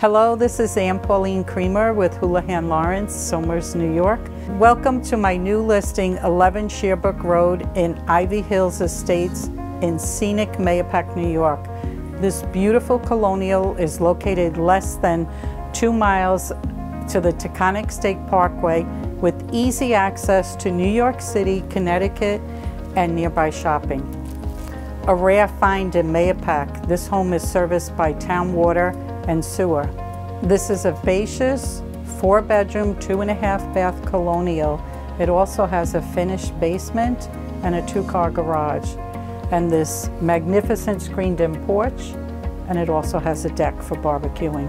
Hello, this is Anne Pauline Creamer with Houlihan Lawrence, Somers, New York. Welcome to my new listing, 11 Sherbrooke Road in Ivy Hills Estates in scenic Mahopac, New York. This beautiful colonial is located less than 2 miles to the Taconic State Parkway with easy access to New York City, Connecticut, and nearby shopping. A rare find in Mahopac, this home is serviced by town water and sewer. This is a spacious 4-bedroom, 2.5-bath colonial. It also has a finished basement and a 2-car garage, and this magnificent screened-in porch, and it also has a deck for barbecuing.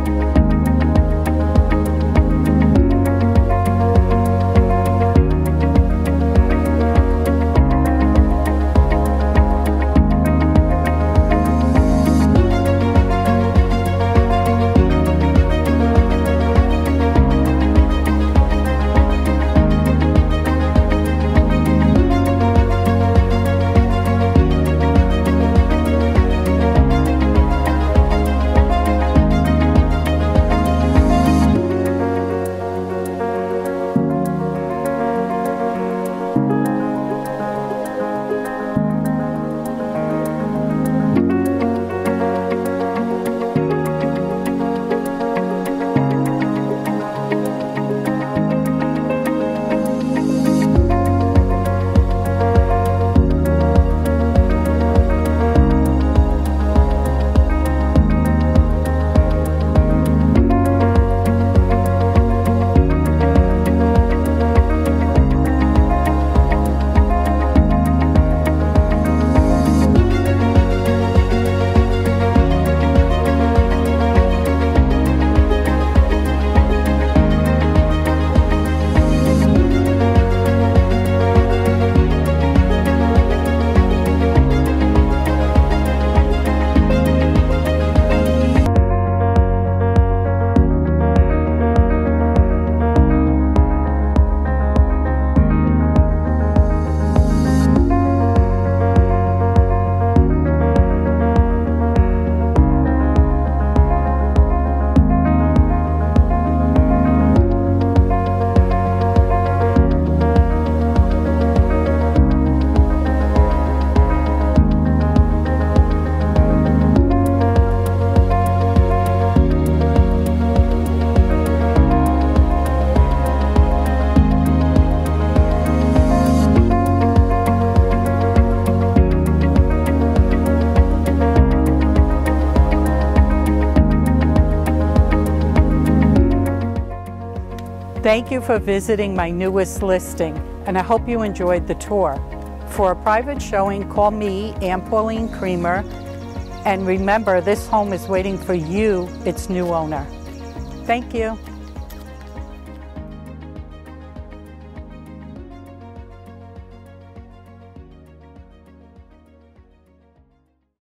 Thank you for visiting my newest listing, and I hope you enjoyed the tour. For a private showing, call me, Anne Pauline Creamer, and remember, this home is waiting for you, its new owner. Thank you.